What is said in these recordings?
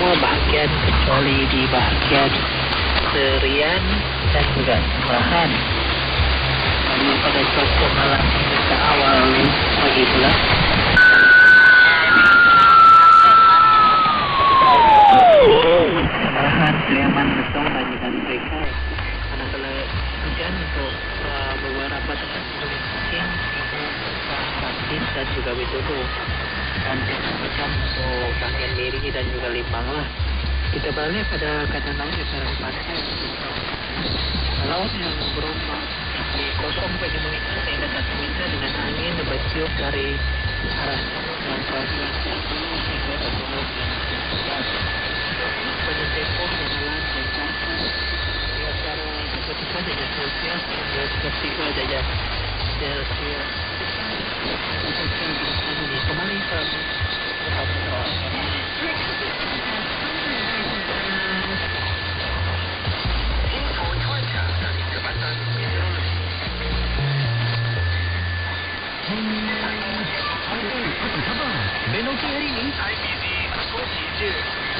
bahagian kecuali di bahagian serian dan juga sebelahan. Lalu pada cuaca malam hingga awal pagi pula. Sebelahan Sleman betul dan juga mereka. Manakala hujan untuk beberapa tempat seperti Kuching, Sakit dan juga Widodo. Dan kemudian untuk bahagian Miri dan juga Limbang lah. Kita balik pada keadaan laut di sekarang pantai. Laut yang berupa di 0,7 meter sehingga 1 meter dengan angin bertiup dari arah timur dan bagian timur hingga ke timur dan barat. Penyelesaian jalan dan jangkau di antara 23 derajat Celsius hingga 33 derajat Celsius. Kembali ke info cuaca dari Jabatan Meteorologi. Apa khabar? Ben okey hari ni? Saya busy, skoci je.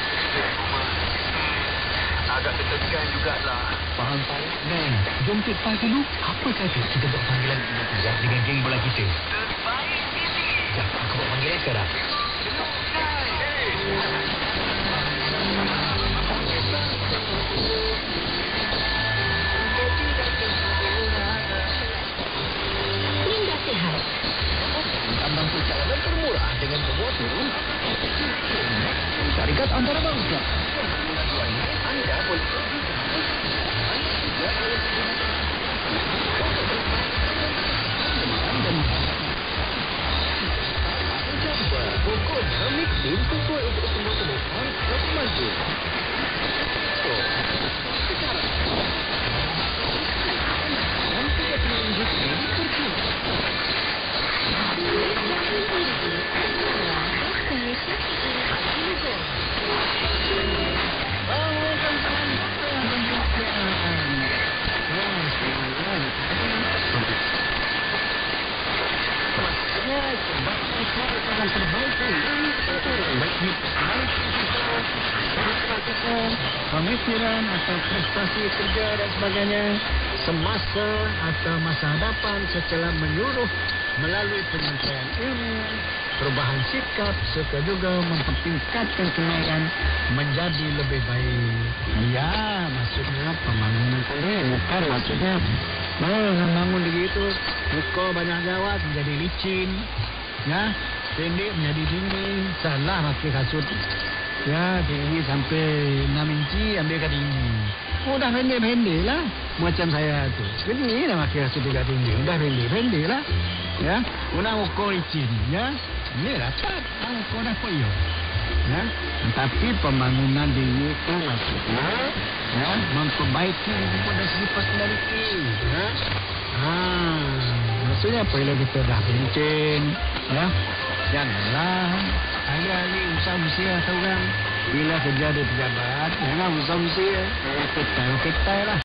Agak deg-degan jugalah. Faham saya. Ben, jom take 5 dulu. Apa kata kita buat panggilan sekejap dengan geng bola kita? Terbaik busy. Sekejap, aku buat panggilan sekarang. Linda Sihat. Tambang perjalanan termurah dengan semua turun. Syarikat antarabangsa. Anda boleh pokoknya mixing sesuai untuk semua penumpang dan maju. So, sekarang nanti akan industri percuma. Pemikiran atau prestasi kerja dan sebagainya semasa atau masa hadapan secara menyeluruh melalui penyampaian ilmu, perubahan sikap serta juga mempertingkatkan kelayakan menjadi lebih baik. Ya, maksudnya pembangunan tadi bukan maksudnya membangun begitu muka banyak jawat menjadi licin, ya, pendek menjadi tinggi, salah pakai kasut. Ya, tinggi sampai 6 inci, ambilkan tinggi. Udah pendek-pendek lah. Macam saya tu. Gini dah pakai kasut juga tinggi. Udah pendek-pendek lah. Ya, udah ukur licin. Ya, ini dapat. Ukur dah koyo. Ya, tapi pembangunan tinggi itu maksudnya, ya, memperbaiki pada segi personality. Ya. Maksudnya apabila kita dah pencen, ya, janganlah ahli-ahli usaha-usaha atau orang bila kerja di pejabat, jangan usaha-usaha, ketai lah.